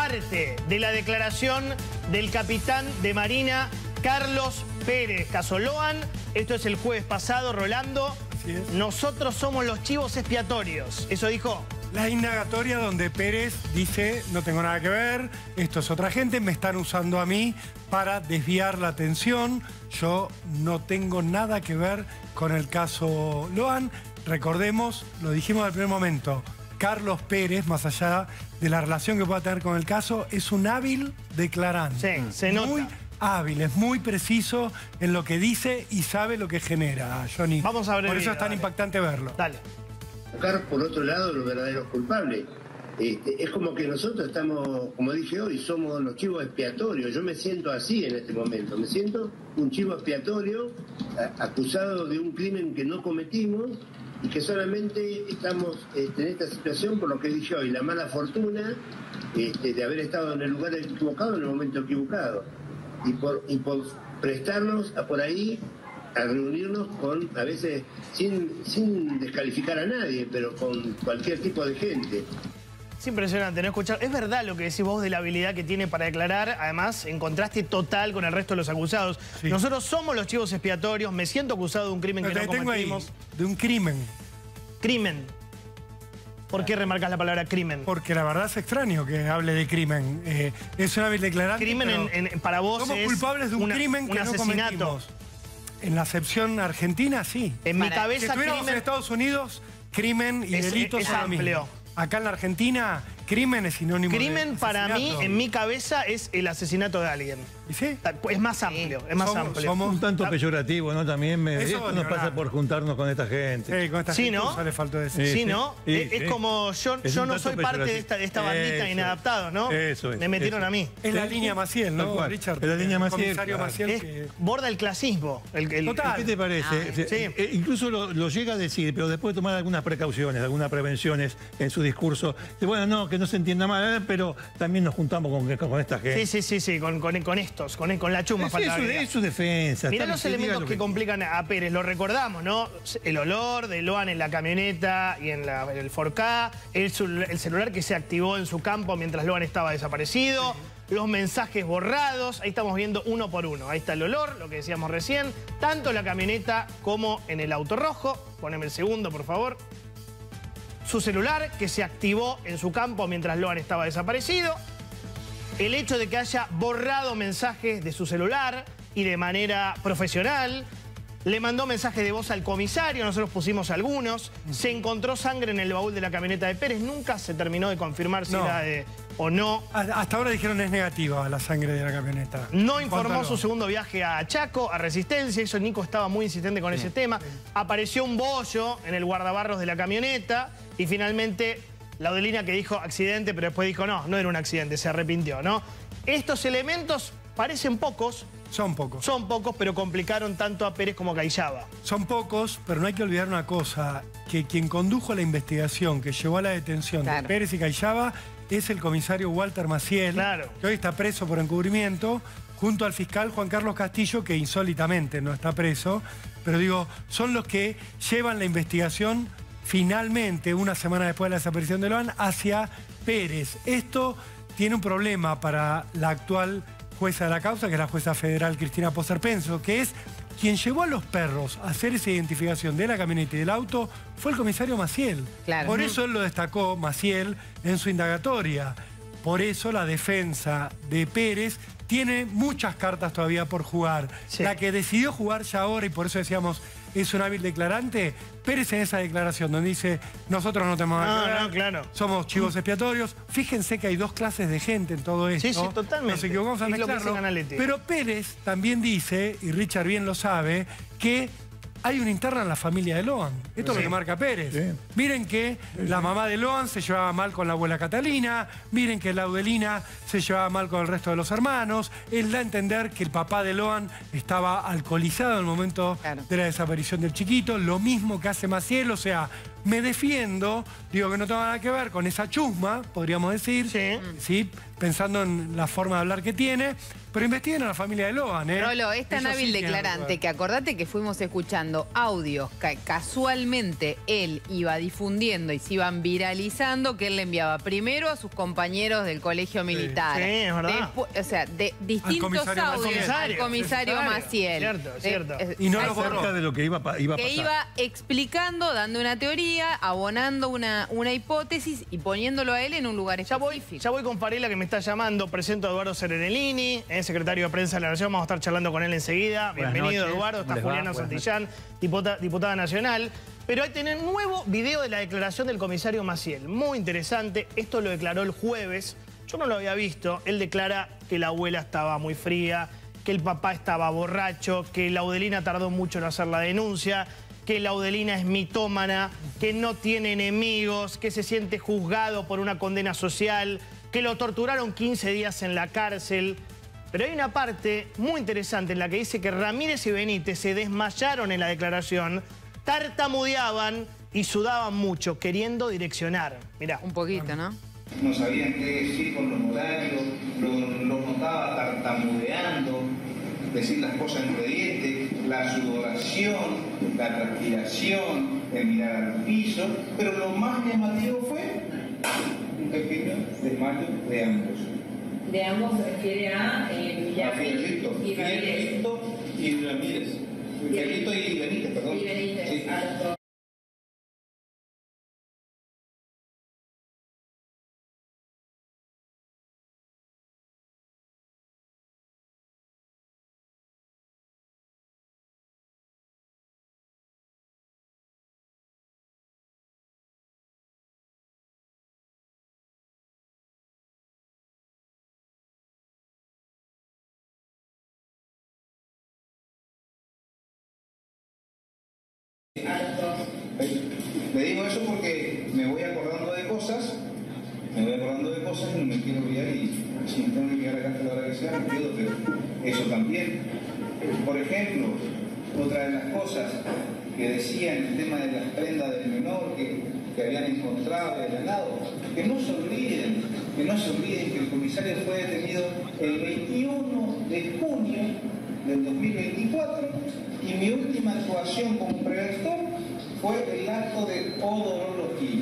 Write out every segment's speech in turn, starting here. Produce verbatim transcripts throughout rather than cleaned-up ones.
parte de la declaración del capitán de Marina, Carlos Pérez. Caso Loan, esto es el jueves pasado, Rolando. Así es. Nosotros somos los chivos expiatorios. Eso dijo. La indagatoria donde Pérez dice, no tengo nada que ver, esto es otra gente, me están usando a mí para desviar la atención. Yo no tengo nada que ver con el caso Loan. Recordemos, lo dijimos al primer momento, Carlos Pérez, más allá de la relación que pueda tener con el caso, es un hábil declarante. Sí, se nota. Muy hábil, es muy preciso en lo que dice y sabe lo que genera, Johnny. Vamos a ver el Por eso video, es tan dale. impactante verlo. Dale. Buscar por otro lado los verdaderos culpables. Este, es como que nosotros estamos, como dije hoy, somos los chivos expiatorios. Yo me siento así en este momento. Me siento un chivo expiatorio a, acusado de un crimen que no cometimos y que solamente estamos este, en esta situación por lo que dije hoy, la mala fortuna este, de haber estado en el lugar equivocado en el momento equivocado. Y por, y por prestarnos a por ahí a reunirnos con, a veces, sin, sin descalificar a nadie, pero con cualquier tipo de gente. Es impresionante, ¿no? Escuchar. Es verdad lo que decís vos de la habilidad que tiene para declarar, además, en contraste total con el resto de los acusados. Sí. Nosotros somos los chivos expiatorios, me siento acusado de un crimen Pero que te no tengo ahí, cometimos. de un crimen. Crimen. ¿Por qué remarcas la palabra crimen? Porque la verdad es extraño que hable de crimen. Eh, es un hábil declarante. Crimen pero en, en- para vos somos es culpables de un una- crimen un que no asesinato. cometimos. En la acepción argentina, sí. En mi Para- Si cabeza, estuviéramos crimen... en Estados Unidos, crimen y Es- delitos es son lo mismo. amplio. Acá en la Argentina, crimen es sinónimo Crimen de para mí, asesinato. en mi cabeza, es el asesinato de alguien. ¿Y sí? Es más amplio, es más Somos- amplio. somos- Un tanto peyorativo, ¿no? También me, Eso esto ni nos hablar. pasa por juntarnos con esta gente. Sí, con esta Sí, gente ¿no? le faltó decir. Sí, Sí, ¿no? sí, es es sí. como yo, Es yo un no tanto soy parte de peyorativo. esta, de esta bandita Eso, inadaptados, ¿no? eso es, Me metieron eso. a mí. Es la Sí, línea sí. Maciel, Tal ¿no, cual. Richard? Es la línea El Maciel, comisario claro. Maciel Es- que... borda el clasismo. El, el- Total. ¿Qué te parece? Ah, Sí, sí. eh, incluso lo, lo llega a decir, pero después de tomar algunas precauciones, algunas prevenciones en su discurso. De, bueno, no, que no se entienda mal, eh, pero también nos juntamos con, con esta gente. Sí, sí, sí, sí, con, con, con estos, con, con la chuma. Es, falta es su, agregar. es su defensa. Mirá Está- los que diga elementos lo que, que complican a Pérez, lo recordamos, ¿no? El olor de Loan en la camioneta y en, la, en el cuatro K, el, cel- el celular que se activó en su campo mientras Loan estaba desaparecido, los mensajes borrados, ahí estamos viendo uno por uno. Ahí está el olor, lo que decíamos recién, tanto en la camioneta como en el auto rojo. Poneme el segundo, por favor. Su celular que se activó en su campo mientras Loan estaba desaparecido. El hecho de que haya borrado mensajes de su celular y de manera profesional. Le mandó mensajes de voz al comisario, nosotros pusimos algunos. Se encontró sangre en el baúl de la camioneta de Pérez. Nunca se terminó de confirmar si No. era de o no. Hasta ahora dijeron es negativa la sangre de la camioneta. No En informó cuanto a su lo- segundo viaje a Chaco, a Resistencia. Eso Nico estaba muy insistente con ese tema. Apareció un bollo en el guardabarros de la camioneta. Y finalmente, Laudelina que dijo accidente, pero después dijo no, no era un accidente, se arrepintió, ¿no? Estos elementos parecen pocos, Son pocos. son pocos, pero complicaron tanto a Pérez como a Cayaba. Son pocos, pero no hay que olvidar una cosa, que quien condujo la investigación que llevó a la detención Claro. de Pérez y Cayaba es el comisario Walter Maciel, Claro. que hoy está preso por encubrimiento, junto al fiscal Juan Carlos Castillo, que insólitamente no está preso, pero digo, son los que llevan la investigación finalmente, una semana después de la desaparición de Loan, hacia Pérez. Esto tiene un problema para la actual jueza de la causa, que es la jueza federal Cristina Poserpenso, que es quien llevó a los perros a hacer esa identificación de la camioneta y del auto, fue el comisario Maciel. Claro. Por eso él lo destacó, Maciel, en su indagatoria. Por eso la defensa de Pérez tiene muchas cartas todavía por jugar. Sí. La que decidió jugar ya ahora, y por eso decíamos, es un hábil declarante, Pérez en esa declaración donde dice, nosotros no tenemos nada No, que ver, no, claro. somos chivos expiatorios. Fíjense que hay dos clases de gente en todo esto. Sí, sí, totalmente. Nos equivocamos al Es lo que dice mezclarlo. Canaletti. Pero Pérez también dice, y Richard bien lo sabe, que hay una interna en la familia de Loan. Esto es lo que marca Pérez. Sí. Miren que la mamá de Loan se llevaba mal con la abuela Catalina, miren que Laudelina se llevaba mal con el resto de los hermanos. Él da a entender que el papá de Loan estaba alcoholizado en el momento Claro. de la desaparición del chiquito, lo mismo que hace Maciel, o sea, Me defiendo, digo que no tengo nada que ver con esa chusma, podríamos decir, Sí. ¿sí? Pensando en la forma de hablar que tiene, pero investiguen a la familia de Logan, ¿eh? Rolo, es tan Ellos hábil sí tienen declarante que ver. que acordate que fuimos escuchando audios que casualmente él iba difundiendo y se iban viralizando, que él le enviaba primero a sus compañeros del colegio militar. Sí, es verdad. Después, o sea, de distintos comisario audios Maciel. al comisario Claro, Maciel. cierto, De- cierto. eh, Y no a lo eso- borró. Cerca de lo que iba, pa- iba a que pasar. iba explicando, dando una teoría, abonando una, una hipótesis y poniéndolo a él en un lugar Ya voy, específico. ya voy con Farela, que me está llamando. Presento a Eduardo Serenellini, eh, secretario de Prensa de la Nación. Vamos a estar charlando con él enseguida. Buenas Bienvenido, noches. Eduardo. ¿Cómo Está les va? Juliana Buenas Santillán, diputa- diputada nacional. Pero hay tener nuevo video de la declaración del comisario Maciel. Muy interesante. Esto lo declaró el jueves. Yo no lo había visto. Él declara que la abuela estaba muy fría, que el papá estaba borracho, que Laudelina tardó mucho en hacer la denuncia, que Laudelina es mitómana, que no tiene enemigos, que se siente juzgado por una condena social, que lo torturaron quince días en la cárcel. Pero hay una parte muy interesante en la que dice que Ramírez y Benítez se desmayaron en la declaración, tartamudeaban y sudaban mucho, queriendo direccionar. Mirá. Un poquito, ¿no? No sabían qué decir con los horarios, lo, lo notaba tartamudeando, decir las cosas entre dientes, la sudoración, la transpiración, el mirar al piso, pero lo más llamativo fue un pequeño desmayo de ambos. De ambos se refiere a eh, A Villamil Fierrito, y Ramírez. Fierrito y Ramírez. Fierrito y Benítez, perdón. Y Benítez, Sí. a los dos. A los dos. Le digo eso porque me voy acordando de cosas, me voy acordando de cosas y no me quiero olvidar y si me tengo que quedar acá hasta la hora que sea, me quedo, pero eso también. Por ejemplo, otra de las cosas que decía en el tema de las prendas del menor que, que habían encontrado del ganado, que no se olviden, que no se olviden que el comisario fue detenido el veintiuno de junio del dos mil veinticuatro y mi última actuación como preventor fue el acto de odorología.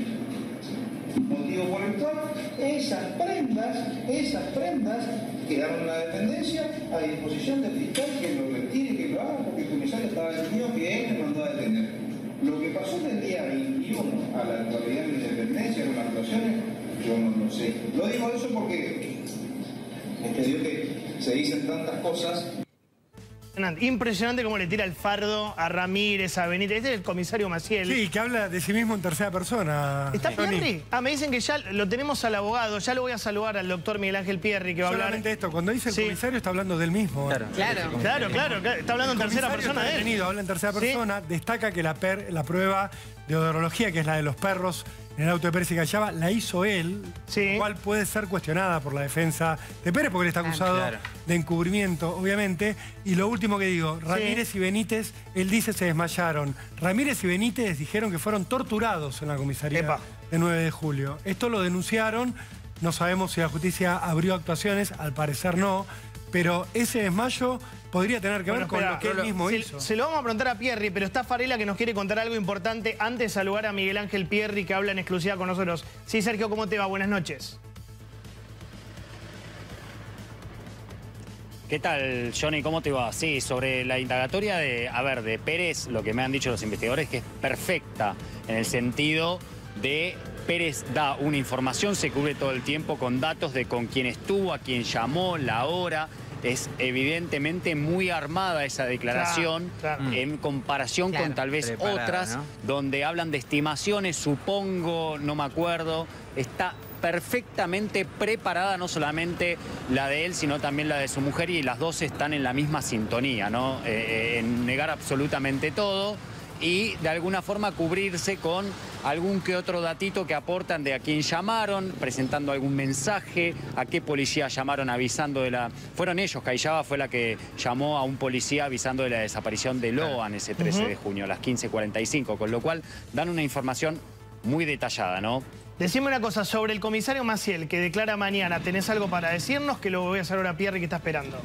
Motivo por el cual esas prendas, esas prendas quedaron en la dependencia a disposición del fiscal que lo retire y que lo haga porque el comisario estaba detenido que él me mandó a detener. Lo que pasó del día veintiuno a la actualidad de mi dependencia con las actuaciones, yo no lo sé. Lo digo eso porque es que digo que se dicen tantas cosas. Impresionante cómo le tira el fardo a Ramírez, a Benítez. Este es el comisario Maciel. Sí, que habla de sí mismo en tercera persona. ¿Está Tony. Pierri? Ah, me dicen que ya lo tenemos al abogado. Ya lo voy a saludar al doctor Miguel Ángel Pierri, que va a hablar. Solamente esto, cuando dice el Sí. comisario está hablando del mismo. Claro. Claro. Claro, claro, claro. Está hablando en El tercera comisario persona está de él. detenido, habla en tercera Sí. persona, destaca que la, per- la prueba de odorología, que es la de los perros en el auto de Pérez y Callaba, la hizo él, Sí. lo cual puede ser cuestionada por la defensa de Pérez, porque él está Claro. acusado Claro. de encubrimiento, obviamente. Y lo último que digo, Ramírez y Benítez, él dice se desmayaron. Ramírez y Benítez dijeron que fueron torturados en la comisaría Epa. de nueve de julio. Esto lo denunciaron, no sabemos si la justicia abrió actuaciones, al parecer no, pero ese desmayo podría tener que ver Bueno, con espera, lo que él Rolo, mismo se, hizo. se lo vamos a preguntar a Pierri, pero está Farela que nos quiere contar algo importante antes de saludar a Miguel Ángel Pierri, que habla en exclusiva con nosotros. Sí, Sergio, ¿cómo te va? Buenas noches. ¿Qué tal, Johnny? ¿Cómo te va? Sí, sobre la indagatoria de, a ver, de Pérez, lo que me han dicho los investigadores es que es perfecta en el sentido de Pérez da una información, se cubre todo el tiempo con datos de con quién estuvo, a quién llamó, la hora. Es evidentemente muy armada esa declaración Claro, claro. en comparación Claro. con tal vez Preparada, otras ¿no? donde hablan de estimaciones, supongo, no me acuerdo. Está perfectamente preparada, no solamente la de él, sino también la de su mujer, y las dos están en la misma sintonía, ¿no? Eh, en negar absolutamente todo. y de alguna forma cubrirse con algún que otro datito que aportan de a quién llamaron, presentando algún mensaje, a qué policía llamaron avisando de la... Fueron ellos, Callaba fue la que llamó a un policía avisando de la desaparición de Loan ese trece uh-huh. de junio, a las quince cuarenta y cinco, con lo cual dan una información muy detallada, ¿no? Decime una cosa, sobre el comisario Maciel, que declara mañana, ¿tenés algo para decirnos? Que lo voy a hacer ahora a Pierre, que está esperando.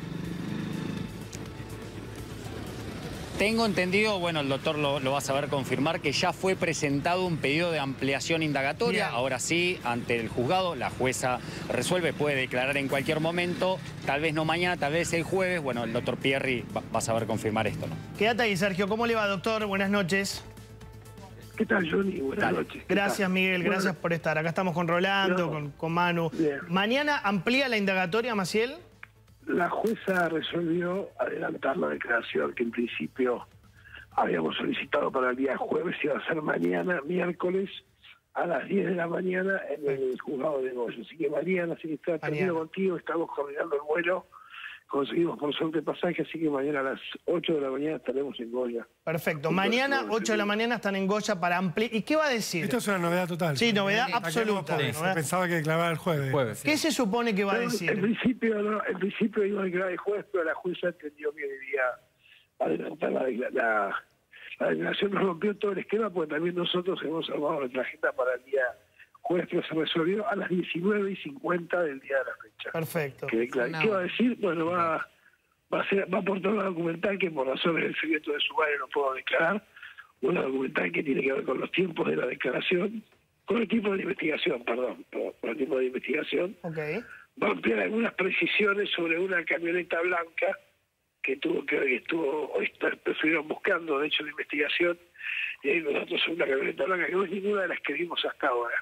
Tengo entendido, bueno, el doctor lo, lo va a saber confirmar, que ya fue presentado un pedido de ampliación indagatoria. Bien. Ahora sí, ante el juzgado, la jueza resuelve, puede declarar en cualquier momento, tal vez no mañana, tal vez el jueves. Bueno, el doctor Pierri va, va a saber confirmar esto, ¿no? Quédate ahí, Sergio. ¿Cómo le va, doctor? Buenas noches. ¿Qué tal, Johnny? Buenas Dale. noches. Gracias, Miguel. Bueno, gracias por estar. Acá estamos con Rolando, no. con, con Manu. Bien. ¿Mañana amplía la indagatoria, Maciel? La jueza resolvió adelantar la declaración que en principio habíamos solicitado para el día jueves, iba a ser mañana, miércoles, a las diez de la mañana en el juzgado de Goya. Así que mañana, así que está terminado contigo, estamos coordinando el vuelo, conseguimos por suerte pasaje, así que mañana a las ocho de la mañana estaremos en Goya. Perfecto. Mañana, ocho de la mañana, están en Goya para ampliar. ¿Y qué va a decir? Esto es una novedad total. Sí, novedad sí, absoluta. Sí. Se pensaba que declaraba el jueves. jueves ¿Qué sí. se supone que va pero, a decir? En principio, no, en principio iba a declarar el jueves, pero la jueza entendió que debía adelantar la, la, la declaración. Nos rompió todo el esquema, porque también nosotros hemos armado nuestra agenda para el día jueves, pero se resolvió a las diecinueve y cincuenta del día de la fecha. Perfecto. Que no. ¿Qué va a decir? Bueno, va... Va a, ser, va a aportar una documental que por razones del secreto de sumario no puedo declarar, una documental que tiene que ver con los tiempos de la declaración, con el tipo de investigación, perdón, con el tipo de investigación. Okay. Va a ampliar algunas precisiones sobre una camioneta blanca que tuvo que que estuvo, hoy está, estuvieron buscando, de hecho, la investigación, y ahí nosotros una camioneta blanca que no es ninguna de las que vimos hasta ahora.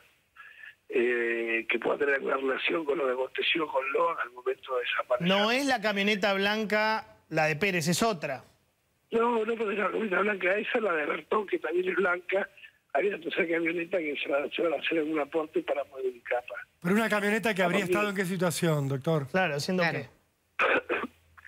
Eh, que pueda tener alguna relación con lo que aconteció con Loan al momento de desaparecer. No es la camioneta blanca la de Pérez, es otra. No, no, porque la camioneta blanca esa, la de Bertón, que también es blanca. Había una tercera camioneta que se va, se va a hacer algún aporte para poder ubicarla. Pero una camioneta que habría estado en qué situación, doctor? Claro, haciendo claro. qué.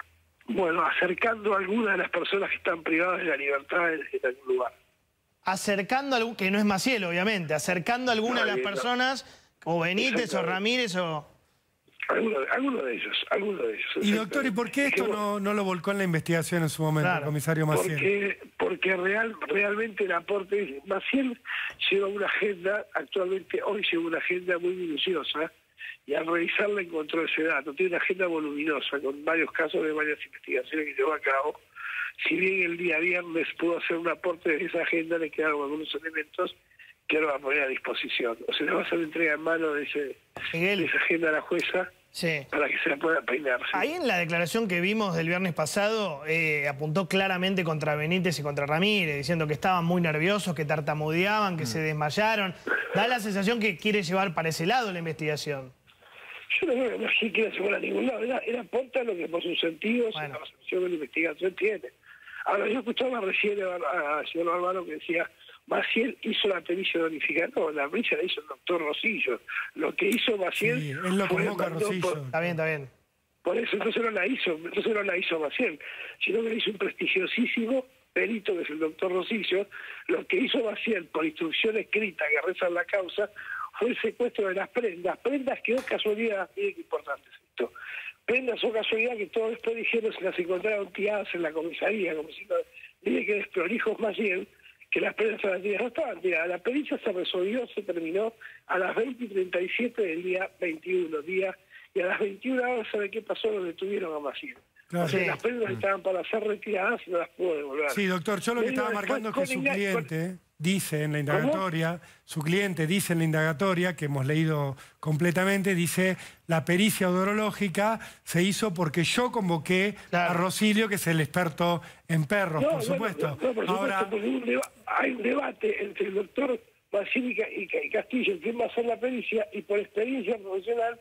Bueno, acercando a algunas de las personas que están privadas de la libertad en, en algún lugar. Acercando a algún, que no es Maciel, obviamente, acercando a alguna no, de las personas, no. o Benítez o Ramírez o... Alguno, alguno de ellos, alguno de ellos. Y doctor, ¿y por qué esto no, no lo volcó en la investigación en su momento, claro. el comisario Maciel? Porque, porque real, realmente el aporte... Maciel lleva una agenda, actualmente hoy lleva una agenda muy minuciosa, y al revisarla encontró ese dato. Tiene una agenda voluminosa, con varios casos de varias investigaciones que llevó a cabo. Si bien el día viernes pudo hacer un aporte de esa agenda, le quedaron algunos elementos que ahora va a poner a disposición. O sea, le va a hacer entrega en mano de, ese, de esa agenda a la jueza sí. para que se la pueda peinar. ¿Sí? Ahí en la declaración que vimos del viernes pasado, eh, apuntó claramente contra Benítez y contra Ramírez, diciendo que estaban muy nerviosos, que tartamudeaban, que mm. se desmayaron. Da la sensación que quiere llevar para ese lado la investigación. Yo no creo que no quiera llevar a ningún lado. Era, era aporta lo que por sus sentidos bueno. la resolución de la investigación tiene. Ahora, yo escuchaba recién al señor Bárbaro que decía, Maciel hizo la pericia de unificar. No, la pericia la hizo el doctor Rosillo. Lo que hizo Maciel... Sí, él lo convoca a Rosillo. Por, está bien, está bien. Por eso, entonces no la hizo, entonces no la hizo Maciel, sino que le hizo un prestigiosísimo perito, que es el doctor Rosillo. Lo que hizo Maciel, por instrucción escrita que reza en la causa, fue el secuestro de las prendas. Prendas que es casualidad, miren qué importante es esto. Prendas o casualidad que todos después dijeron se las encontraron tiradas en la comisaría, como si no, dije que desprolijos más bien, que las prendas estaban tiradas. No estaban tiradas, la pericia se resolvió, se terminó a las veinte y treinta y siete del día veintiuno, día, y a las veintiuna horas, ¿sabe qué pasó? Lo detuvieron a Maciel. Claro. O sea, sí. las prendas mm. estaban para ser retiradas y no las pudo devolver. Sí, doctor, yo lo que estaba marcando es que su cliente... dice en la indagatoria, ¿cómo? Su cliente dice en la indagatoria, que hemos leído completamente, dice, la pericia odorológica se hizo porque yo convoqué claro. a Rosilio, que es el experto en perros, no, por supuesto. No, no, por Ahora, supuesto, un deba hay un debate entre el doctor Maciel y Castillo, quién va a hacer la pericia, y por experiencia profesional,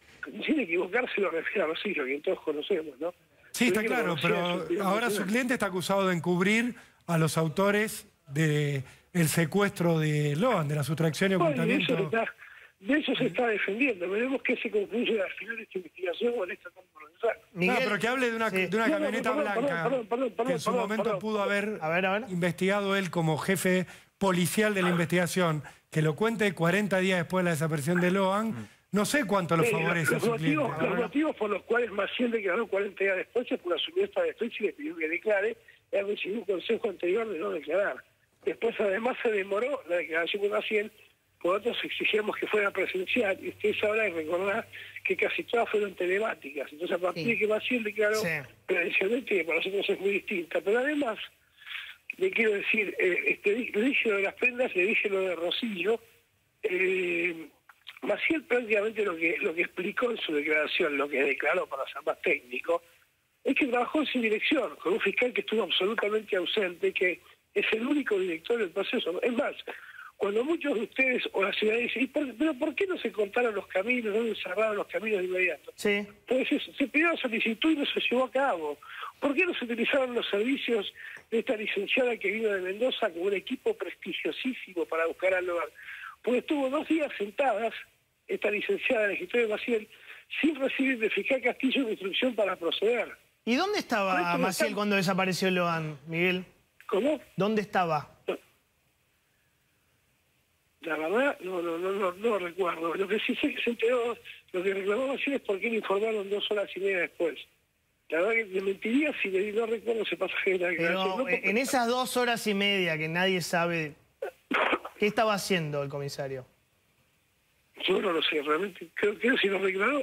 sin equivocarse, lo refiere a Rosilio, que todos conocemos, ¿no? Sí, está claro, pero ahora su cliente está acusado de encubrir a los autores de el secuestro de Loan, de la sustracción y ocultamiento. Bueno, y eso está, de eso se está defendiendo. Veremos qué se concluye al final de esta investigación o en esta procesal. No, pero que hable de una, Sí. de una No, no, camioneta perdón, blanca perdón, perdón, perdón, que en su perdón, momento perdón, pudo haber A ver, a ver. investigado él como jefe policial de la investigación, que lo cuente cuarenta días después de la desaparición de Loan. No sé cuánto lo Eh, favorece a los, su motivos, cliente. los motivos por los cuales Maciel declaró cuarenta días después es por asumir esta defensa y le pidió que declare. Él recibió un consejo anterior de no declarar. Después, además, se demoró la declaración de Maciel. Por otros exigíamos que fuera presencial. Y ustedes sabrán y recordar que casi todas fueron telemáticas. Entonces, a partir Sí. de que Maciel declaró Sí. presencialmente, que para nosotros es muy distinta. Pero además, le quiero decir, eh, este, le dije lo de las prendas, le dije lo de Rosillo. Eh, Maciel prácticamente lo que, lo que explicó en su declaración, lo que declaró para ser más técnico, es que trabajó sin dirección, con un fiscal que estuvo absolutamente ausente, que es el único director del proceso. Es más, cuando muchos de ustedes o la ciudad dicen, ¿y por, pero por qué no se cortaron los caminos, no se cerraron los caminos de inmediato? Sí. Pues eso, se pidió la solicitud y no se llevó a cabo. ¿Por qué no se utilizaron los servicios de esta licenciada que vino de Mendoza con un equipo prestigiosísimo para buscar a Loan? Porque estuvo dos días sentadas, esta licenciada del Escritorio de Maciel, sin recibir de fiscal Castillo una instrucción para proceder. ¿Y dónde Por estaba eso no Maciel estamos- cuando desapareció Loan, Miguel? ¿Cómo? ¿Dónde estaba? La verdad, no, no, no, no, no recuerdo. Lo que sí sé que se enteró, lo que reclamó Maciel es por qué le informaron dos horas y media después. La verdad que le mentiría si le no recuerdo ese pasaje de la declaración. Pero No, porque- en esas dos horas y media que nadie sabe, ¿qué estaba haciendo el comisario? Yo no lo sé, realmente. Creo que si lo declaró.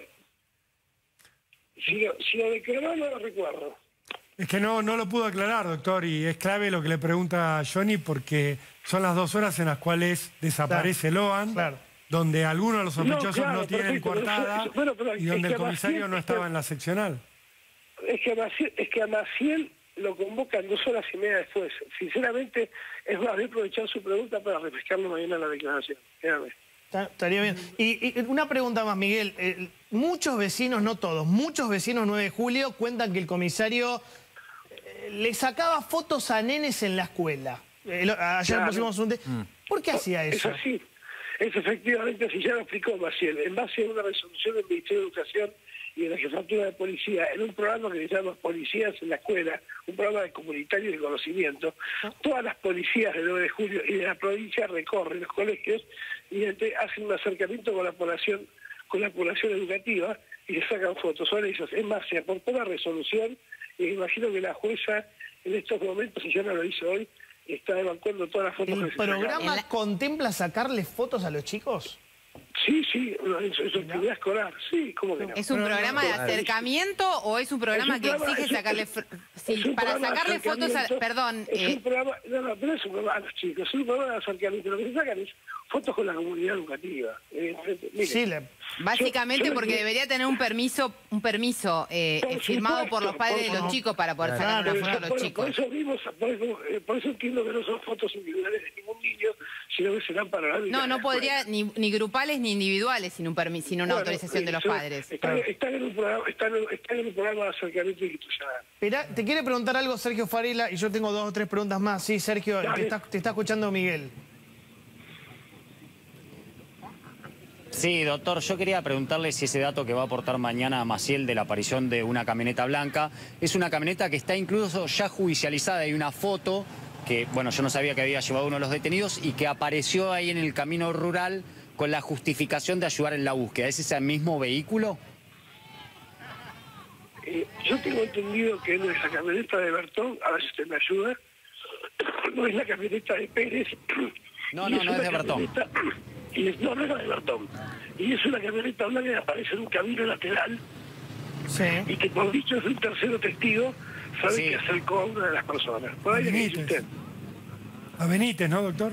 Si lo, si lo declaró, no lo recuerdo. Es que no, no lo pudo aclarar, doctor, y es clave lo que le pregunta Johnny porque son las dos horas en las cuales desaparece Loan, Claro. donde algunos de los sospechosos No, claro, no tienen perfecto, coartada eso- bueno, pero y es donde que el comisario Maciel- no es estaba que- en la seccional. Es que, a Maciel, es que a Maciel lo convocan dos horas y media después. Sinceramente, es más, voy a aprovechar su pregunta para refrescarlo mañana en la declaración. Créame. Está- Estaría bien. Y, y una pregunta más, Miguel. Eh, muchos vecinos, no todos, muchos vecinos nueve de julio cuentan que el comisario eh, le sacaba fotos a nenes en la escuela. Eh, lo- ayer Claro. pusimos un... te- ¿Por qué hacía Es eso? así. Es efectivamente así. Ya lo explicó Maciel. En base a una resolución del Ministerio de Educación y de la Jefatura de Policía, en un programa que se llama Policías en la Escuela, un programa de comunitario y de conocimiento, todas las policías del nueve de julio y de la provincia recorren los colegios y este, hacen un acercamiento con la población, con la población educativa y le sacan fotos. Son ellos. Es más, se aportó la resolución y me imagino que la jueza en estos momentos, si ya no lo hizo hoy, está evacuando todas las fotos ¿El que se sacaron. programa contempla sacarle fotos a los chicos? Sí, sí, en su, en su actividad escolar, sí, ¿cómo que no? ¿Es un programa de acercamiento o es un programa Es un que programa- exige es un- sacarle... fr- sí, Es un para programa de sacarle fotos a... acercamiento, Perdón, Es eh, un programa, no, no, pero es un programa a los chicos, es un programa de acercamiento. Lo que se sacan es fotos con la comunidad educativa. evidentemente. Mire, Sí, le- básicamente yo- yo porque le- debería tener un permiso un permiso eh, Por eh, firmado por los supuesto, padres de por- los chicos para poder sacar Claro, una Por foto a eso, los por- chicos. por eso vimos, por eso, eh, por eso entiendo que no son fotos individuales de ningún niño, sino que serán panorámicas. No, de no la podría escuela. ni, ni grupales ni individuales sin un permiso, sin una Bueno, autorización de los eso- padres. Están, están en un programa, están, en- están en un programa de acercamiento institucional. Esperá, te quiere preguntar algo Sergio Farela y yo tengo dos o tres preguntas más. Sí, Sergio, Dale. te está, te está escuchando Miguel. Sí, doctor, yo quería preguntarle si ese dato que va a aportar mañana a Maciel de la aparición de una camioneta blanca es una camioneta que está incluso ya judicializada. Hay una foto que, bueno, yo no sabía que había llevado uno de los detenidos y que apareció ahí en el camino rural con la justificación de ayudar en la búsqueda. ¿Es ese mismo vehículo? Eh, yo tengo entendido que no es la camioneta de Bertón, a ver si usted me ayuda, no es la camioneta de Pérez. No, y no, no una es de Bertón. camioneta- Y es, no, no es la de Bertón. Y es una camioneta blanca que aparece en un camino lateral Sí. y que por dicho es un tercero testigo, sabe Sí. que acercó a una de las personas. Por ahí le dice Benítez. usted. A Benítez, ¿no, doctor?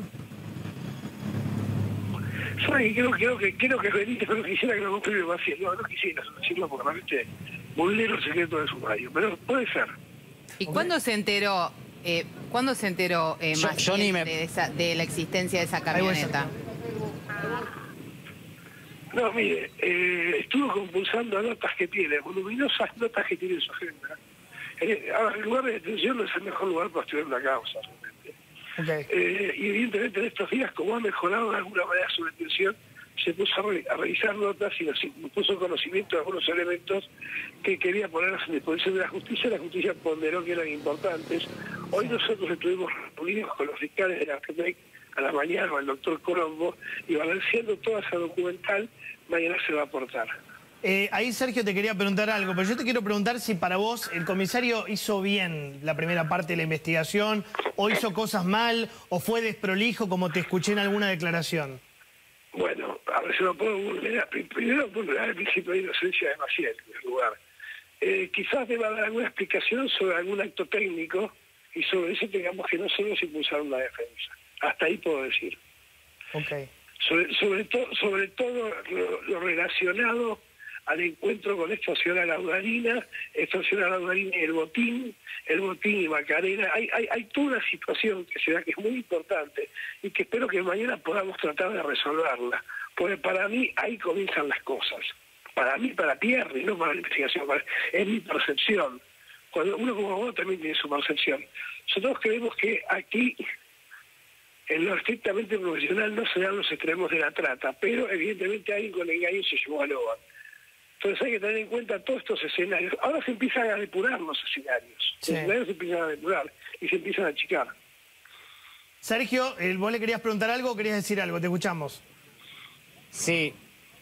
¿Sabe que creo, creo, que, creo que es Benítez, pero quisiera que lo confirme Maciel? No, no quisiera decirlo porque realmente vulnero el secreto de sumario, pero puede ser. ¿Y cuándo se enteró, eh, cuándo se enteró eh, Yo- Maciel Johnny me- de, esa- de la existencia de esa voy a camioneta? No, mire, eh, estuvo compulsando notas que tiene, voluminosas notas que tiene en su agenda. Eh, ahora, el lugar de detención no es el mejor lugar para estudiar una causa, realmente. Ok. Eh, y evidentemente en estos días, como ha mejorado de alguna manera su detención, se puso a, re, a revisar notas y nos puso conocimiento de algunos elementos que quería poner a disposición de la justicia. La justicia ponderó que eran importantes. Hoy nosotros estuvimos reunidos con los fiscales de la F P E C a la mañana con el doctor Colombo y balanceando toda esa documental, mañana se va a aportar. Eh, ahí, Sergio, te quería preguntar algo, pero yo te quiero preguntar si para vos el comisario hizo bien la primera parte de la investigación, o hizo cosas mal, o fue desprolijo, como te escuché en alguna declaración. Bueno, a ver si lo puedo vulnerar. Primero, vulnerar el principio de inocencia de Maciel, en primer lugar. Eh, quizás deba dar alguna explicación sobre algún acto técnico, y sobre eso tengamos que no solo impulsar una defensa. Hasta ahí puedo decir. Okay. Sobre, sobre, to, sobre todo lo, lo relacionado al encuentro con esta señora Laudarina, esta señora Laudarina y el botín, el botín y Macarena. Hay, hay, hay toda una situación que se da que es muy importante y que espero que mañana podamos tratar de resolverla. Porque para mí ahí comienzan las cosas. Para mí, para Pierri, no para la investigación, para, es mi percepción. Cuando uno como vos también tiene su percepción. Nosotros creemos que aquí, en lo estrictamente profesional, no se dan los extremos de la trata, pero evidentemente alguien con engaño se llevó a Logan. Entonces hay que tener en cuenta todos estos escenarios. Ahora se empiezan a depurar los escenarios. Sí. Los escenarios se empiezan a depurar y se empiezan a achicar. Sergio, ¿vos le querías preguntar algo o querías decir algo? Te escuchamos. Sí.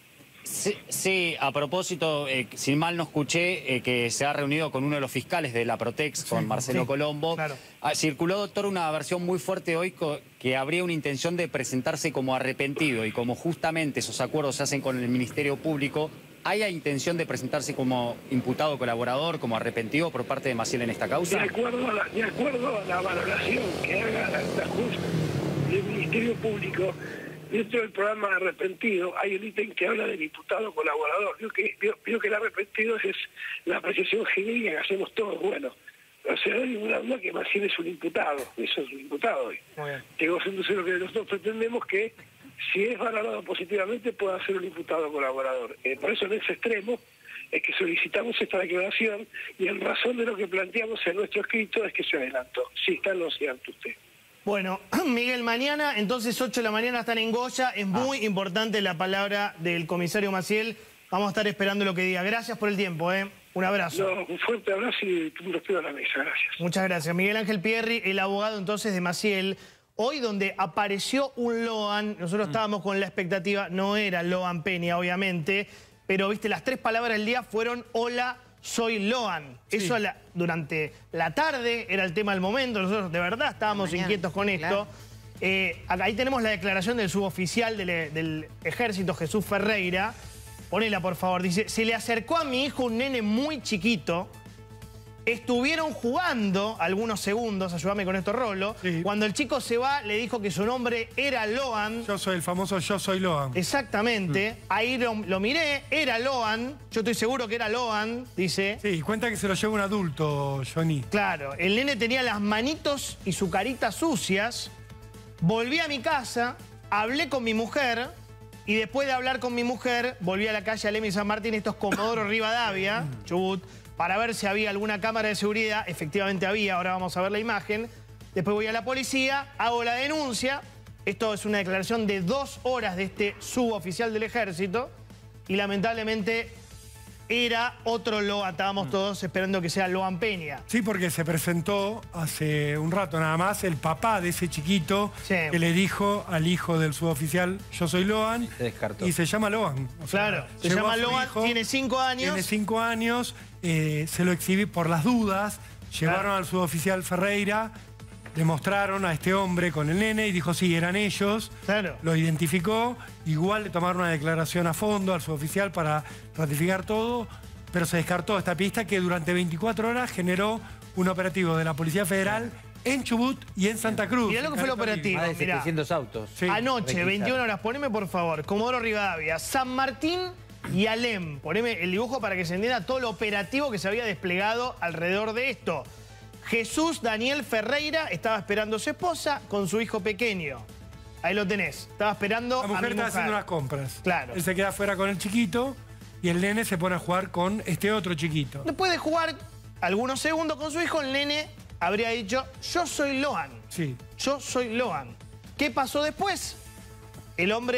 Sí, sí, a propósito, eh, si mal no escuché, eh, que se ha reunido con uno de los fiscales de la Protex, con sí, Marcelo sí, Colombo. Claro. Ah, circuló, doctor, una versión muy fuerte hoy que habría una intención de presentarse como arrepentido y como justamente esos acuerdos se hacen con el Ministerio Público, ¿hay intención de presentarse como imputado colaborador, como arrepentido por parte de Maciel en esta causa? De acuerdo a la, de acuerdo a la valoración que haga la, la juez del Ministerio Público, dentro del programa arrepentido hay un ítem que habla del imputado colaborador. Yo que, yo, yo que el arrepentido es la apreciación genérica que hacemos todos. Bueno, o sea, no hay ninguna duda que Maciel es un imputado, eso es un imputado hoy. Entonces lo que nosotros pretendemos que si es valorado positivamente pueda ser un imputado colaborador. Eh, por eso en ese extremo es que solicitamos esta declaración y en razón de lo que planteamos en nuestro escrito es que se adelantó. Sí, está en lo cierto usted. Bueno, Miguel, mañana, entonces ocho de la mañana están en Goya. Es muy ah. importante la palabra del comisario Maciel. Vamos a estar esperando lo que diga. Gracias por el tiempo, ¿eh? Un abrazo. No, un fuerte abrazo y un respiro a la mesa. Gracias. Muchas gracias. Miguel Ángel Pierri, el abogado entonces de Maciel. Hoy donde apareció un Loan, nosotros mm. estábamos con la expectativa, no era Loan Peña, obviamente, pero, viste, las tres palabras del día fueron hola, soy Loan. Sí. Eso la, durante la tarde era el tema del momento. Nosotros de verdad estábamos mañana, inquietos con esto. Claro. Eh, ahí tenemos la declaración del suboficial del, del Ejército, Jesús Ferreira. Ponela, por favor. Dice, se le acercó a mi hijo un nene muy chiquito. Estuvieron jugando algunos segundos, ayúdame con esto, Rolo. Sí. Cuando el chico se va, le dijo que su nombre era Loan. Yo soy el famoso Yo Soy Loan. Exactamente. Mm. Ahí lo, lo miré, era Loan. Yo estoy seguro que era Loan, dice. Sí, cuenta que se lo lleva un adulto, Johnny. Claro, el nene tenía las manitos y su carita sucias. Volví a mi casa, hablé con mi mujer y después de hablar con mi mujer, volví a la calle Alem San Martín, esto es Comodoro Rivadavia, Chubut, para ver si había alguna cámara de seguridad. Efectivamente había, ahora vamos a ver la imagen. Después voy a la policía, hago la denuncia. Esto es una declaración de dos horas de este suboficial del Ejército. Y lamentablemente era otro Loan. Estábamos mm. todos esperando que sea Loan Peña. Sí, porque se presentó hace un rato nada más el papá de ese chiquito sí. que le dijo al hijo del suboficial, yo soy Loan. Se descartó. Y se llama Loan. O sea, claro, se llama Loan, hijo, tiene cinco años. Tiene cinco años. Eh, se lo exhibí por las dudas, llevaron claro. al suboficial Ferreira, le mostraron a este hombre con el nene y dijo sí, eran ellos, claro. lo identificó, igual le tomaron una declaración a fondo al suboficial para ratificar todo, pero se descartó esta pista que durante veinticuatro horas generó un operativo de la Policía Federal en Chubut y en Santa Cruz. Mirá lo que fue el operativo. Más de setecientos autos. Sí. Anoche, veintiuna horas, poneme por favor, Comodoro Rivadavia, San Martín y Alem. Poneme el dibujo para que se entienda todo lo operativo que se había desplegado alrededor de esto. Jesús Daniel Ferreira estaba esperando a su esposa con su hijo pequeño. Ahí lo tenés. Estaba esperando La mujer a mi estaba mujer. haciendo unas compras. Claro. Él se queda afuera con el chiquito y el nene se pone a jugar con este otro chiquito. Después de jugar algunos segundos con su hijo, el nene habría dicho, yo soy Loan. Sí. Yo soy Loan. ¿Qué pasó después? El hombre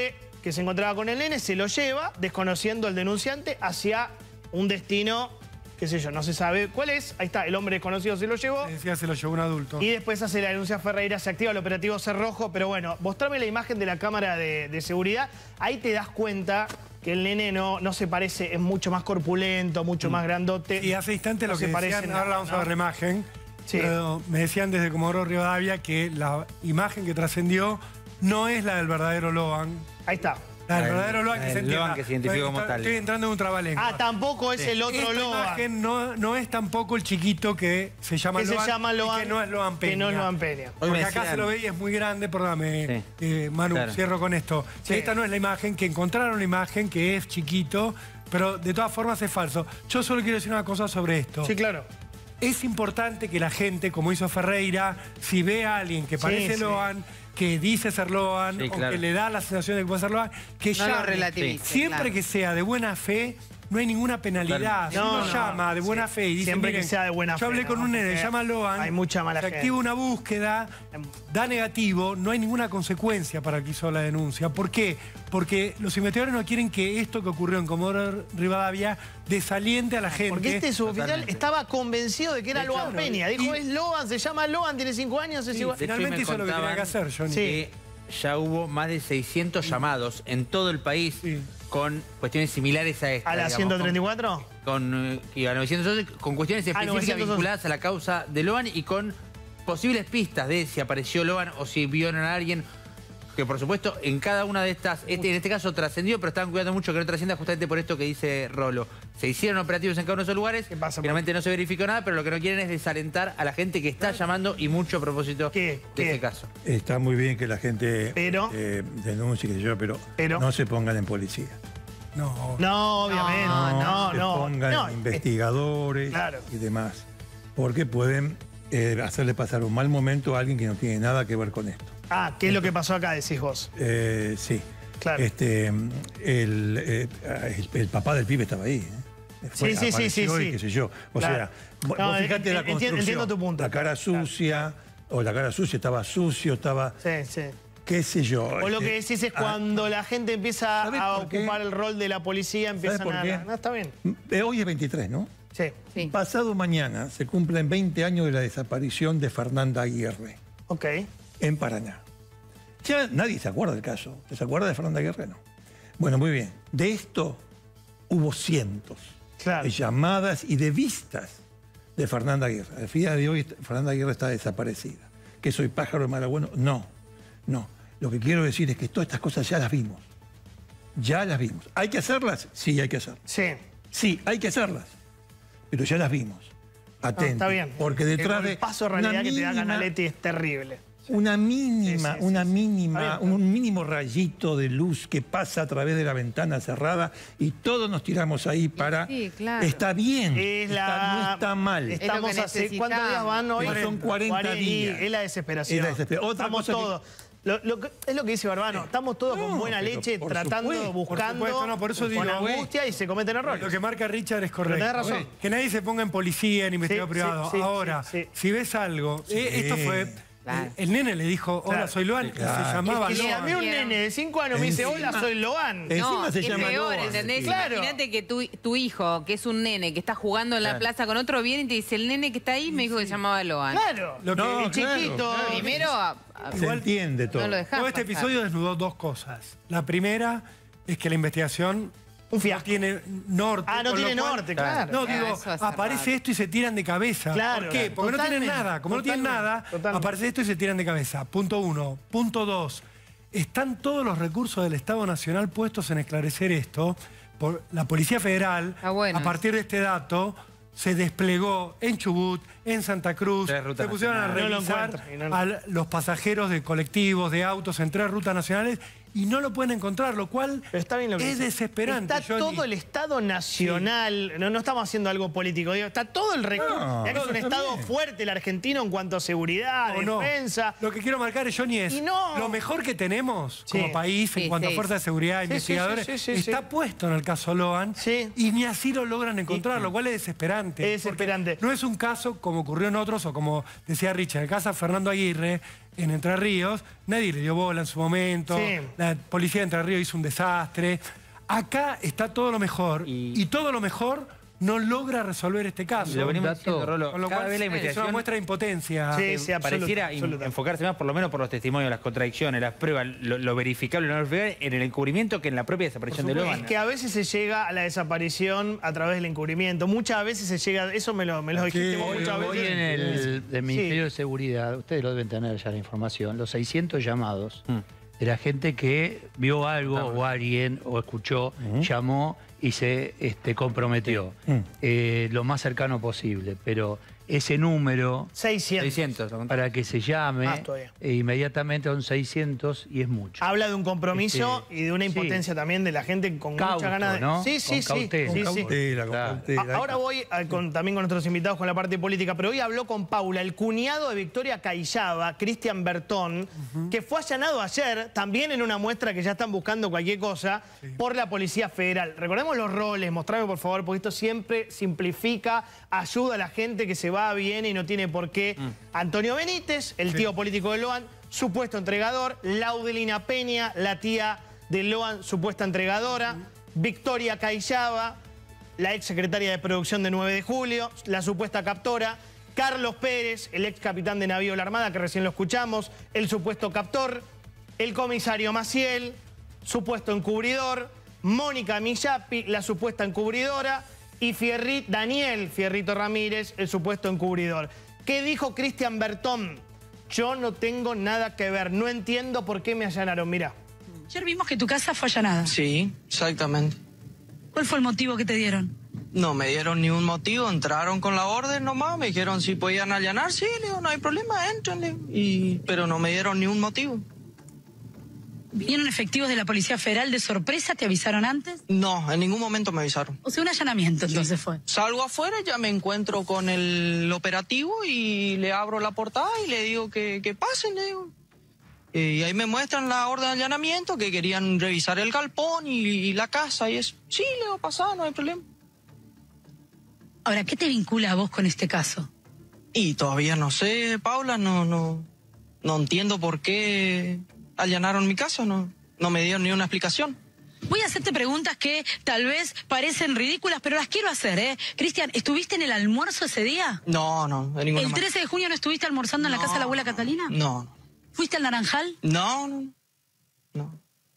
que se encontraba con el nene, se lo lleva, desconociendo al denunciante, hacia un destino, qué sé yo, no se sabe cuál es. Ahí está, el hombre desconocido se lo llevó. Decía, se lo llevó un adulto. Y después hace la denuncia Ferreira, se activa el operativo Cerrojo. Pero bueno, mostrame la imagen de la cámara de, de seguridad. Ahí te das cuenta que el nene no, no se parece, es mucho más corpulento, mucho mm. más grandote. Y hace instante no lo que decían, nada, ahora vamos ¿no? a ver la imagen, sí. pero me decían desde Comodoro Rivadavia que la imagen que trascendió no es la del verdadero Loan. Ahí está. La del verdadero Loan que se entienda. Loan que se identificó como tal. Estoy entrando en un trabalengua. Ah, tampoco es sí. el otro Esta Loan. imagen no, no es tampoco el chiquito que se llama que Loan, se llama Loan, y que no es Loan Peña. Que no es Loan Peña. Porque acá se lo ve y es muy grande, perdóname, sí. eh, Manu, claro. Cierro con esto. Sí. Esta no es la imagen, que encontraron la imagen que es chiquito, pero de todas formas es falso. Yo solo quiero decir una cosa sobre esto. Sí, claro. Es importante que la gente, como hizo Ferreira, si ve a alguien que parece sí, Loan, sí. que dice ser Loan, sí, claro. o que le da la sensación de que puede ser Loan, que no llame. lo relativice, Siempre claro. que sea de buena fe, no hay ninguna penalidad. Claro. Si uno No, no, llama de buena sí. fe y dice, siempre miren, que sea de buena yo fe, hablé con ¿no? un nene, se llama Loan, hay mucha mala se gente. activa una búsqueda, da negativo, no hay ninguna consecuencia para el que hizo la denuncia. ¿Por qué? Porque los investigadores no quieren que esto que ocurrió en Comodoro Rivadavia desaliente a la gente. Porque este suboficial estaba convencido de que era de Loan hecho, Peña. Dijo, y, es Loan, se llama Loan, tiene cinco años, es sí, igual. Finalmente hizo lo que tenía que hacer, Johnny. Sí. Ya hubo más de seiscientos sí. llamados en todo el país sí. con cuestiones similares a esta. ¿A la digamos, ciento treinta y cuatro? Con, y a novecientos once, con cuestiones específicas ah, novecientos once. Vinculadas a la causa de Loan y con posibles pistas de si apareció Loan o si vieron a alguien. Que por supuesto en cada una de estas, este, en este caso trascendió, pero estaban cuidando mucho que no trascienda justamente por esto que dice Rolo. Se hicieron operativos en cada uno de esos lugares, finalmente no se verificó nada, pero lo que no quieren es desalentar a la gente que está llamando y mucho a propósito ¿Qué? de ¿Qué? este caso. Está muy bien que la gente pero, eh, denuncie, que yo, pero, pero no se pongan en policía. No, no obviamente, no, no. Se no, pongan no, en investigadores claro. y demás, porque pueden eh, hacerle pasar un mal momento a alguien que no tiene nada que ver con esto. Ah, ¿qué es lo que pasó acá, decís vos? Eh, sí. Claro. Este, el, eh, el, el papá del pibe estaba ahí. ¿eh? Fue, sí, sí, sí, sí, y qué sé yo. O claro. sea, vos, no, vos fijate en, la construcción. Entiendo tu punto. La cara sucia, claro. o la cara sucia, estaba sucio, estaba... Sí, sí. qué sé yo. O lo que decís es cuando ah, la gente empieza a ocupar qué? el rol de la policía, empiezan por a... qué? No, está bien. Hoy es veintitrés, ¿no? Sí. sí. Pasado mañana se cumplen veinte años de la desaparición de Fernanda Aguirre. Ok. En Paraná. Ya nadie se acuerda del caso. ¿Se acuerda de Fernanda Aguirre? No. Bueno, muy bien. De esto hubo cientos claro. de llamadas y de vistas de Fernanda Aguirre. Al día de hoy Fernanda Aguirre está desaparecida. ¿Que soy pájaro de mal agüero? No, no. Lo que quiero decir es que todas estas cosas ya las vimos. Ya las vimos. ¿Hay que hacerlas? Sí, hay que hacerlas. Sí. Sí, hay que hacerlas. Pero ya las vimos. Atentos. No, está bien. Porque detrás de... El paso de realidad que te da Canaletti es terrible. Una mínima, sí, sí, una sí, mínima, sí. un mínimo rayito de luz que pasa a través de la ventana cerrada y todos nos tiramos ahí para... Sí, claro. Está bien, es está, la... no está mal. Estamos hace... ¿Cuántos días van hoy? cuarenta. Son cuarenta días. Es la desesperación. Es la desesperación. Otra Estamos todos... Lo, lo que, es lo que dice Barbano, estamos todos no, con buena leche, tratando, supuesto, buscando, por supuesto, no, por eso digo, con angustia y se cometen errores. Lo que marca Richard es correcto. Tenés razón. Que nadie se ponga en policía, en investigador sí, privado. Sí, sí, Ahora, sí, sí. si ves algo, sí. eh, esto fue... Claro. El, el nene le dijo, hola, claro. soy Loan, Sí, claro. y se llamaba es que Loan. Si a mí un nene de cinco años me dice, hola, soy Loan. No, se es llama peor, Loan. ¿entendés? Claro. Imagínate que tu, tu hijo, que es un nene, que está jugando en la claro. plaza con otro, viene y te dice, el nene que está ahí me dijo que se llamaba Loan. Claro. Lo que, No, el chiquito. claro, claro. Primero, a, a, Se entiende todo. no lo dejás todo este pasar. episodio desnudó dos cosas. La primera es que la investigación Un no fiasco. tiene norte. Ah, no con lo tiene cual- norte, claro. No, Claro, digo, eso hace aparece raro. esto y se tiran de cabeza. Claro, ¿Por qué? claro. Porque no tienen Totalmente, nada. Como no tienen totalmente, nada, totalmente. aparece esto y se tiran de cabeza. Punto uno. Punto dos. Están todos los recursos del Estado Nacional puestos en esclarecer esto. Por la Policía Federal, Ah, bueno. a partir de este dato, se desplegó en Chubut, en Santa Cruz, Tres rutas se pusieron a nacionales. No lo revisar encuentran, y no lo- a los pasajeros de colectivos, de autos en tres rutas nacionales y no lo pueden encontrar, lo cual Pero está bien lo que es dice. desesperante. Está Johnny. todo el Estado nacional, no, no estamos haciendo algo político, digo, está todo el recurso. No, Ya que es un está Estado bien. fuerte el argentino en cuanto a seguridad, ¿O no? defensa. Lo que quiero marcar, Johnny, es Y no. lo mejor que tenemos Sí. como país Sí, en cuanto sí. a fuerza de seguridad, Sí, sí, investigadores, sí, sí, sí, está sí. puesto en el caso Loan Sí. y ni así lo logran encontrar, lo cual es desesperante. Es desesperante. Porque no es un caso como ocurrió en otros o como decía Richard, en el caso de Fernando Aguirre, en Entre Ríos, nadie le dio bola en su momento, Sí. la policía de Entre Ríos hizo un desastre. Acá está todo lo mejor y, y todo lo mejor no logra resolver este caso. Lo venimos diciendo, Rolo, Con lo cada cual vez la es investigación una muestra de impotencia. Sí, sí, absoluta, pareciera absoluta. enfocarse más, por lo menos por los testimonios, las contradicciones, las pruebas, lo, lo verificable y no verificable, en el encubrimiento que en la propia desaparición de Logan. Es que a veces se llega a la desaparición a través del encubrimiento. Muchas veces se llega... Eso me lo, me lo dijiste vos Hoy, muchas hoy veces. en el del Ministerio Sí. de Seguridad, ustedes lo deben tener ya la información, los seiscientos llamados Mm. de la gente que vio algo o alguien o escuchó, llamó y se este, comprometió. Mm. Eh, lo más cercano posible, pero ese número seiscientos. seiscientos. para que se llame Más todavía. eh, inmediatamente son seiscientos y es mucho. Habla de un compromiso Este, y de una sí. impotencia también de la gente con Cauto, mucha ganas de... ¿no? Sí, sí, Con sí. cautela. sí, Con sí. Cautela, con Claro. cautela. A- Ahora voy a- con- también con nuestros invitados con la parte política, pero hoy habló con Paula, el cuñado de Victoria Cayllaba, Cristian Bertón, que fue allanado ayer, también en una muestra que ya están buscando cualquier cosa, por la Policía Federal. Recordemos los roles, mostrame por favor, porque esto siempre simplifica, ayuda a la gente que se va, viene y no tiene por qué. Antonio Benítez, el tío político de Loan, supuesto entregador. Laudelina Peña, la tía de Loan, supuesta entregadora. Victoria Cayllaba, la ex secretaria de producción de nueve de julio, la supuesta captora. Carlos Pérez, el ex capitán de navío de la Armada, que recién lo escuchamos, el supuesto captor. El comisario Maciel, supuesto encubridor. Mónica Millapi, la supuesta encubridora. Y Fierri, Daniel Fierrito Ramírez, el supuesto encubridor. ¿Qué dijo Cristian Bertón? Yo no tengo nada que ver, no entiendo por qué me allanaron, mirá. Ayer vimos que tu casa fue allanada. Sí, exactamente. ¿Cuál fue el motivo que te dieron? No me dieron ni un motivo, entraron con la orden nomás, me dijeron si podían allanar, sí, le digo, no hay problema, entrenle. Y, pero no me dieron ni un motivo. ¿Vinieron efectivos de la Policía Federal de sorpresa? ¿Te avisaron antes? No, en ningún momento me avisaron. O sea, un allanamiento entonces fue. Salgo afuera, ya me encuentro con el operativo y le abro la portada y le digo que, que pasen, le digo. Y ahí me muestran la orden de allanamiento, que querían revisar el galpón y, y la casa y eso. Sí, le digo, pasá, no hay problema. Ahora, ¿qué te vincula a vos con este caso? Y todavía no sé, Paula, no, no, no entiendo por qué allanaron mi casa, no, no me dieron ni una explicación. Voy a hacerte preguntas que tal vez parecen ridículas, pero las quiero hacer, ¿eh? Cristian, ¿estuviste en el almuerzo ese día? No, no, de ninguna ¿El manera. trece de junio no estuviste almorzando en la casa de la abuela Catalina? No, ¿Fuiste al Naranjal? no, no, no,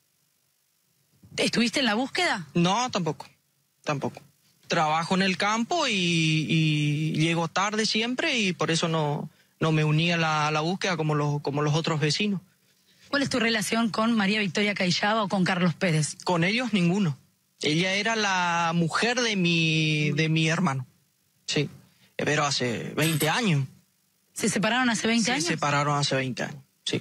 ¿Estuviste en la búsqueda? no, tampoco, tampoco. Trabajo en el campo y, y llego tarde siempre y por eso no, no me uní a la, a la búsqueda como los, como los otros vecinos. ¿Cuál es tu relación con María Victoria Cayllaba o con Carlos Pérez? Con ellos ninguno. Ella era la mujer de mi, de mi hermano. Sí, pero hace veinte años. ¿Se separaron hace veinte años? Se separaron hace veinte años, sí.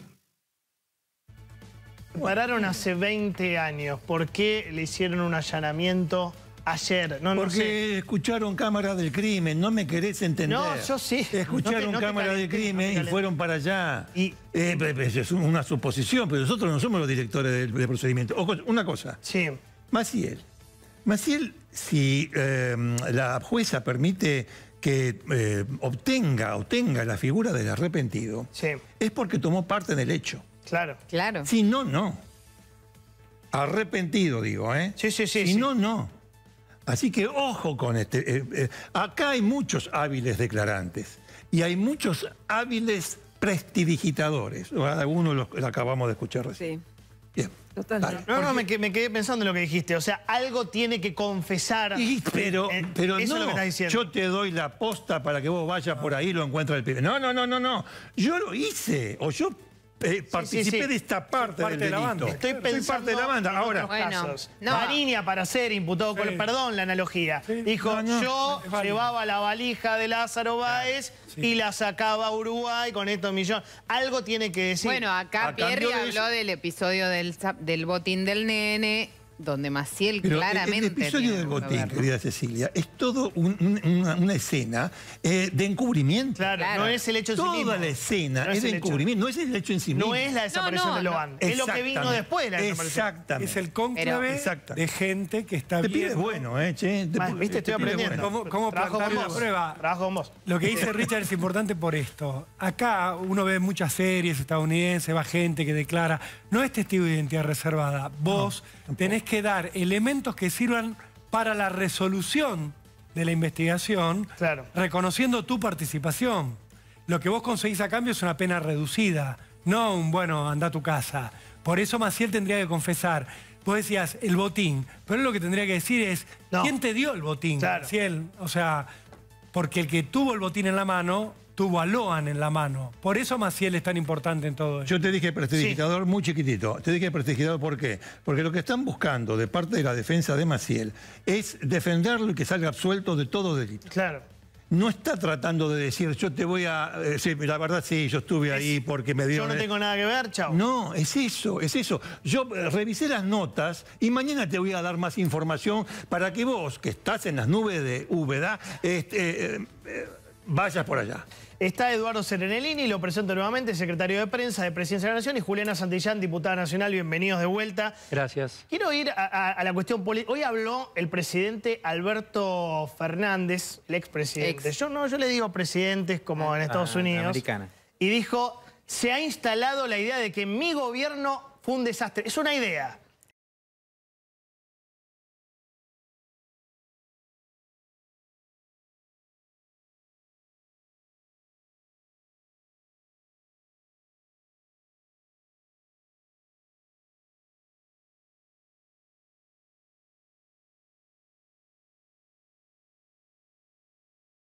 Se pararon hace veinte años. ¿Por qué le hicieron un allanamiento ayer? No, no Porque sé. escucharon cámaras del crimen, no me querés entender. No, yo sí. Escucharon No te- no te cámaras del calenté, no te crimen y calenté. fueron para allá. Y- Eh, pe- pe- es una suposición, pero nosotros no somos los directores del, del procedimiento. Ojo, una cosa. Sí. Maciel. Maciel, si eh, la jueza permite que eh, obtenga, obtenga la figura del arrepentido, Sí, es porque tomó parte en el hecho. claro. Claro. Si no, no. Arrepentido, digo, ¿eh? Sí, sí, sí, Si sí. no, no. Así que ojo con este. eh, eh, acá hay muchos hábiles declarantes y hay muchos hábiles prestidigitadores. Algunos los, los acabamos de escuchar recién. Sí. Bien. Dale. No, no, me, que- me quedé pensando en lo que dijiste. O sea, algo tiene que confesar. Y- pero Eh, pero eso es lo no, que estás diciendo. yo te doy la posta para que vos vayas por ahí y lo encuentres el pibe. No, no, no, no, no. Yo lo hice, o yo eh, participé sí. de esta parte, Parte del de la delito. banda. Estoy Soy pensando parte de la banda. en Ahora, otros Bueno, casos. no. Mariña, para ser imputado con... Sí. Perdón la analogía. Sí. Dijo, No, no, yo es válido. llevaba la valija de Lázaro Báez y la sacaba a Uruguay con estos millones. Algo tiene que decir. Bueno, acá A Pierri cambio de habló eso- del episodio del, sa- del botín del nene. donde Maciel Pero claramente... el, el episodio tiene del un botín, lugar, ¿no? querida Cecilia, es todo un- un- una, una escena eh, de encubrimiento. Claro, Claro. no es el hecho en sí Toda mismo. la escena No es es de el hecho. encubrimiento, no es el hecho en sí mismo. No es la desaparición No, no, de Loan. no. Es lo que vino Exactamente. después de la desaparición. Exactamente. Es el cónclave Exacto. de gente que está Te pides viendo bueno, ¿eh, che? Te, Más, ¿viste? te Estoy pides aprendiendo. bueno. cómo, cómo Trabajo plantar con la vos. prueba. Trabajo con vos. Lo que dice Richard es importante por esto. Acá uno ve muchas series estadounidenses, va gente que declara, no es testigo de identidad reservada. Vos tenés que dar elementos que sirvan para la resolución de la investigación, Claro. reconociendo tu participación. Lo que vos conseguís a cambio es una pena reducida, no un, bueno, anda a tu casa. Por eso Maciel tendría que confesar. Vos decías, el botín, pero él lo que tendría que decir es, No. ¿quién te dio el botín, Claro. Maciel? O sea, porque el que tuvo el botín en la mano, tuvo a Loan en la mano. Por eso Maciel es tan importante en todo esto. Yo te dije prestidigitador muy chiquitito. Te dije prestidigitador ¿por qué? Porque lo que están buscando de parte de la defensa de Maciel es defenderlo y que salga absuelto de todo delito. Claro. No está tratando de decir, yo te voy a... eh, sí, la verdad sí, yo estuve ahí porque me Yo dieron... no tengo nada que ver, chao. No, es eso, es eso. Yo eh, revisé las notas y mañana te voy a dar más información para que vos, que estás en las nubes de Úbeda, este, eh, eh, vayas por allá. Está Eduardo Serenellini, lo presento nuevamente, secretario de Prensa de Presidencia de la Nación, y Juliana Santillán, diputada nacional. Bienvenidos de vuelta. Gracias. Quiero ir a, a- a la cuestión política. Hoy habló el presidente Alberto Fernández, el expresidente. Ex. Yo no, yo le digo presidentes como en Estados Ah, Unidos. americana. Y dijo, se ha instalado la idea de que mi gobierno fue un desastre. Es una idea.